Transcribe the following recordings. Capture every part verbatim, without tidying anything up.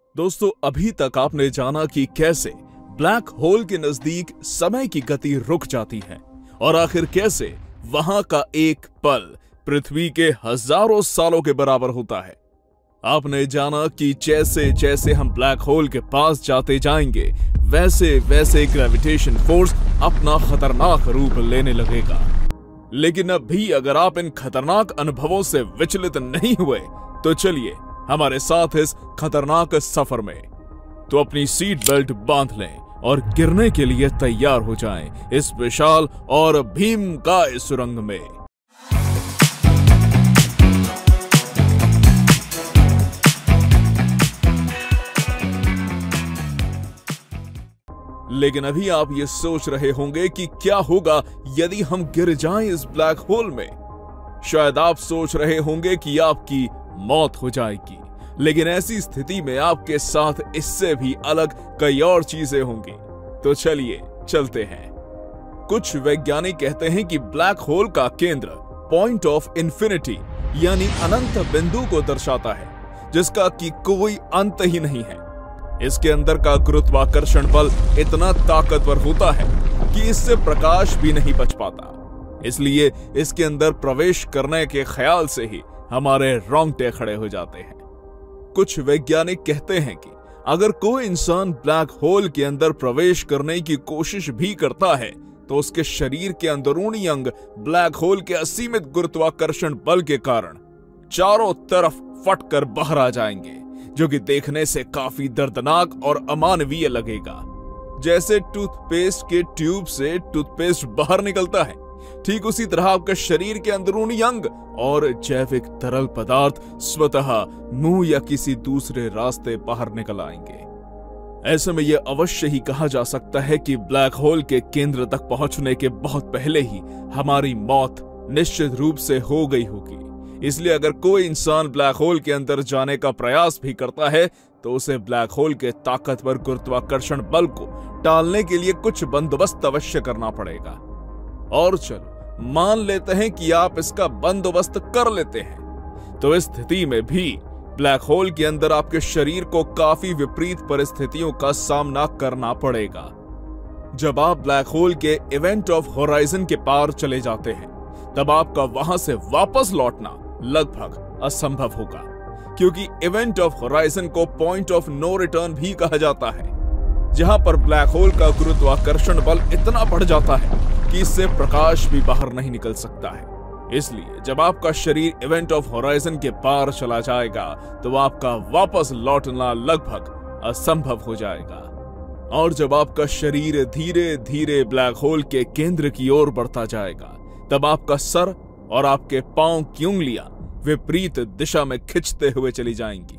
दोस्तों, अभी तक आपने जाना कि कैसे ब्लैक होल के नजदीक समय की गति रुक जाती है और आखिर कैसे वहां का एक पल पृथ्वी के हजारों सालों के बराबर होता है। आपने जाना कि जैसे जैसे हम ब्लैक होल के पास जाते जाएंगे वैसे वैसे ग्रेविटेशन फोर्स अपना खतरनाक रूप लेने लगेगा। लेकिन अब भी अगर आप इन खतरनाक अनुभवों से विचलित नहीं हुए तो चलिए हमारे साथ इस खतरनाक सफर में। तो अपनी सीट बेल्ट बांध लें और गिरने के लिए तैयार हो जाएं इस विशाल और भीमकाय सुरंग में। लेकिन अभी आप ये सोच रहे होंगे कि क्या होगा यदि हम गिर जाएं इस ब्लैक होल में। शायद आप सोच रहे होंगे कि आपकी मौत हो जाएगी, लेकिन ऐसी स्थिति में आपके साथ इससे भी अलग कई और चीजें होंगी। तो चलिए चलते हैं। कुछ वैज्ञानिक कहते हैं कि ब्लैक होल का केंद्र पॉइंट ऑफ इन्फिनिटी यानी अनंत बिंदु को दर्शाता है, जिसका कि कोई अंत ही नहीं है। इसके अंदर का गुरुत्वाकर्षण बल इतना ताकतवर होता है कि इससे प्रकाश भी नहीं बच पाता। इसलिए इसके अंदर प्रवेश करने के ख्याल से ही हमारे रोंगटे खड़े हो जाते हैं। कुछ वैज्ञानिक कहते हैं कि अगर कोई इंसान ब्लैक होल के अंदर प्रवेश करने की कोशिश भी करता है तो उसके शरीर के अंदरूनी अंग ब्लैक होल के असीमित गुरुत्वाकर्षण बल के कारण चारों तरफ फटकर बाहर आ जाएंगे, जो कि देखने से काफी दर्दनाक और अमानवीय लगेगा। जैसे टूथपेस्ट के ट्यूब से टूथपेस्ट बाहर निकलता है, ठीक उसी तरह आपका शरीर के अंदरूनी अंग और जैविक तरल पदार्थ स्वतः मुंह या किसी दूसरे रास्ते बाहर निकल आएंगे। ऐसे में यह अवश्य ही कहा जा सकता है कि ब्लैक होल के केंद्र तक पहुंचने के बहुत पहले ही हमारी मौत निश्चित रूप से हो गई होगी। इसलिए अगर कोई इंसान ब्लैक होल के अंदर जाने का प्रयास भी करता है तो उसे ब्लैक होल के ताकतवर गुरुत्वाकर्षण बल को टालने के लिए कुछ बंदोबस्त अवश्य करना पड़ेगा। और चलो मान लेते हैं कि आप इसका बंदोबस्त कर लेते हैं, तो इस स्थिति में भी ब्लैक होल के अंदर आपके शरीर को काफी विपरीत परिस्थितियों का सामना करना पड़ेगा। जब आप ब्लैक होल के इवेंट ऑफ होराइजन के पार चले जाते हैं तब आपका वहां से वापस लौटना लगभग असंभव होगा, क्योंकि इवेंट ऑफ होराइजन को पॉइंट ऑफ नो रिटर्न भी कहा जाता है, जहां पर ब्लैक होल का गुरुत्वाकर्षण बल इतना बढ़ जाता है कि इससे प्रकाश भी बाहर नहीं निकल सकता है। इसलिए जब आपका शरीर इवेंट ऑफ होराइजन के पार चला जाएगा तो आपका वापस लौटना लगभग असंभव हो जाएगा। और जब आपका शरीर धीरे धीरे ब्लैक होल के केंद्र की ओर बढ़ता जाएगा तब आपका सर और आपके पांव की उंगलियां विपरीत दिशा में खिंचते हुए चली जाएंगी।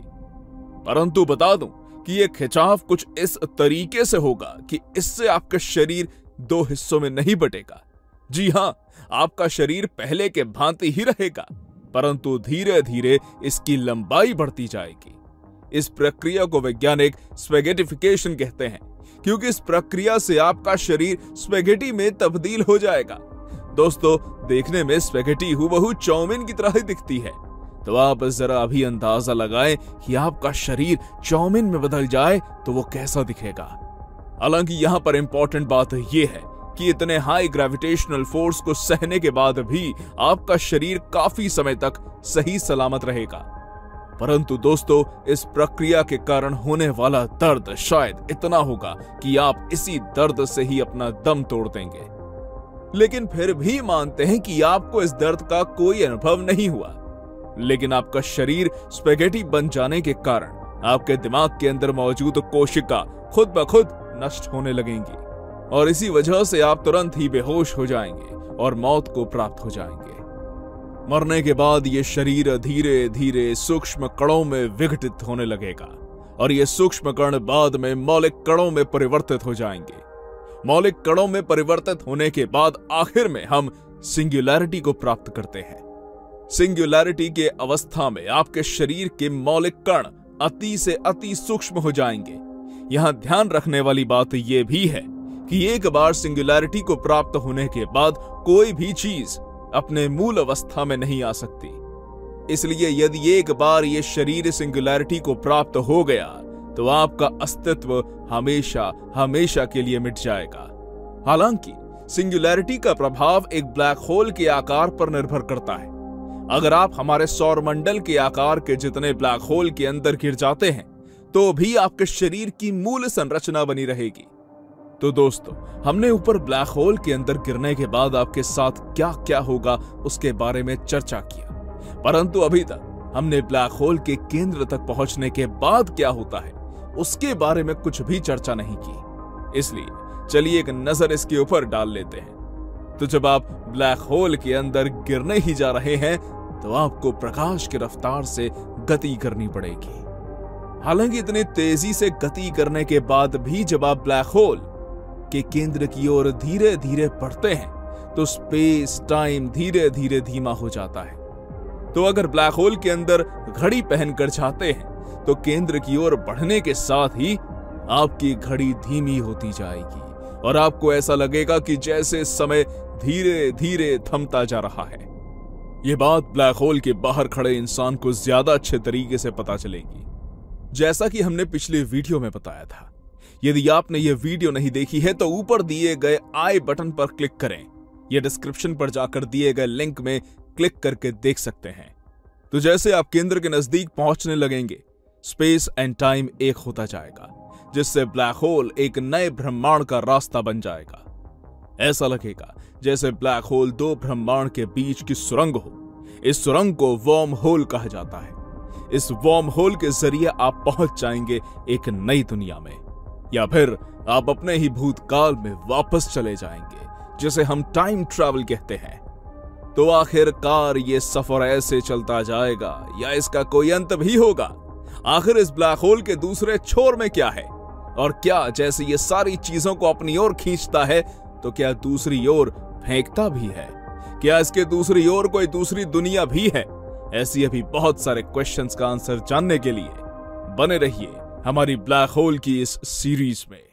परंतु बता दूं कि यह खिंचाव कुछ इस तरीके से होगा कि इससे आपका शरीर दो हिस्सों में नहीं बटेगा। जी हां, आपका शरीर पहले के भांति ही रहेगा, परंतु धीरे धीरे इसकी लंबाई बढ़ती जाएगी। इस प्रक्रिया को वैज्ञानिक स्पैगेटिफिकेशन कहते हैं, क्योंकि इस प्रक्रिया से आपका शरीर स्पैगेटी में तब्दील हो जाएगा। दोस्तों, देखने में स्पैगेटी हुबहू चाउमीन की तरह ही दिखती है, तो आप जरा अभी अंदाजा लगाएं कि आपका शरीर चाउमीन में बदल जाए तो वो कैसा दिखेगा। हालांकि यहां पर इंपॉर्टेंट बात यह है कि इतने हाई ग्रेविटेशनल फोर्स को सहने के बाद भी आपका शरीर काफी समय तक सही सलामत रहेगा। परंतु दोस्तों, इस प्रक्रिया के कारण होने वाला दर्द शायद इतना होगा कि आप इसी दर्द से ही अपना दम तोड़ देंगे। लेकिन फिर भी मानते हैं कि आपको इस दर्द का कोई अनुभव नहीं हुआ, लेकिन आपका शरीर स्पैगेटी बन जाने के कारण आपके दिमाग के अंदर मौजूद कोशिका खुद ब खुद नष्ट होने लगेंगी और इसी वजह से आप तुरंत ही बेहोश हो जाएंगे और मौत को प्राप्त हो जाएंगे। मरने के बाद ये शरीर धीरे धीरे सूक्ष्म कणों में विघटित होने लगेगा और ये सूक्ष्म कण बाद में मौलिक कणों में परिवर्तित हो जाएंगे। मौलिक कणों में परिवर्तित होने के बाद आखिर में हम सिंगुलैरिटी को प्राप्त करते हैं। सिंगुलैरिटी के अवस्था में आपके शरीर के मौलिक कण अति से अति सूक्ष्म हो जाएंगे। यहां ध्यान रखने वाली बात यह भी है कि एक बार सिंगुलैरिटी को प्राप्त होने के बाद कोई भी चीज अपने मूल अवस्था में नहीं आ सकती। इसलिए यदि एक बार ये शरीर सिंगुलैरिटी को प्राप्त हो गया तो आपका अस्तित्व हमेशा हमेशा के लिए मिट जाएगा। हालांकि सिंगुलैरिटी का प्रभाव एक ब्लैक होल के आकार पर निर्भर करता है। अगर आप हमारे सौरमंडल के आकार के जितने ब्लैक होल के अंदर गिर जाते हैं तो भी आपके शरीर की मूल संरचना बनी रहेगी। तो दोस्तों, हमने ऊपर ब्लैक होल के अंदर गिरने के बाद आपके साथ क्या क्या होगा उसके बारे में चर्चा किया, परंतु अभी तक हमने ब्लैक होल के केंद्र तक पहुंचने के बाद क्या होता है उसके बारे में कुछ भी चर्चा नहीं की। इसलिए चलिए एक नजर इसके ऊपर डाल लेते हैं। तो जब आप ब्लैक होल के अंदर गिरने ही जा रहे हैं तो आपको प्रकाश की रफ्तार से गति करनी पड़ेगी। हालांकि इतनी तेजी से गति करने के बाद भी जब आप ब्लैक होल के केंद्र की ओर धीरे धीरे बढ़ते हैं तो स्पेस टाइम धीरे धीरे धीमा हो जाता है। तो अगर ब्लैक होल के अंदर घड़ी पहनकर जाते हैं तो केंद्र की ओर बढ़ने के साथ ही आपकी घड़ी धीमी होती जाएगी और आपको ऐसा लगेगा कि जैसे समय धीरे धीरे थमता जा रहा है। यह बात ब्लैक होल के बाहर खड़े इंसान को ज्यादा अच्छे तरीके से पता चलेगी। जैसा कि हमने पिछले वीडियो में बताया था, यदि आपने यह वीडियो नहीं देखी है तो ऊपर दिए गए आई बटन पर क्लिक करें। यह डिस्क्रिप्शन पर जाकर दिए गए लिंक में क्लिक करके देख सकते हैं। तो जैसे आप केंद्र के नजदीक पहुंचने लगेंगे, स्पेस एंड टाइम एक होता जाएगा, जिससे ब्लैक होल एक नए ब्रह्मांड का रास्ता बन जाएगा। ऐसा लगेगा जैसे ब्लैक होल दो ब्रह्मांड के बीच की सुरंग हो। इस सुरंग को वर्म होल कहा जाता है। इस वर्म होल के जरिए आप पहुंच जाएंगे एक नई दुनिया में, या फिर आप अपने ही भूतकाल में वापस चले जाएंगे, जिसे हम टाइम ट्रैवल कहते हैं। तो आखिरकार ये सफर ऐसे चलता जाएगा या इसका कोई अंत भी होगा? आखिर इस ब्लैक होल के दूसरे छोर में क्या है? और क्या जैसे ये सारी चीजों को अपनी ओर खींचता है तो क्या दूसरी ओर फेंकता भी है? क्या इसके दूसरी ओर कोई दूसरी दुनिया भी है? ऐसी अभी बहुत सारे क्वेश्चंस का आंसर जानने के लिए बने रहिए हमारी ब्लैक होल की इस सीरीज में।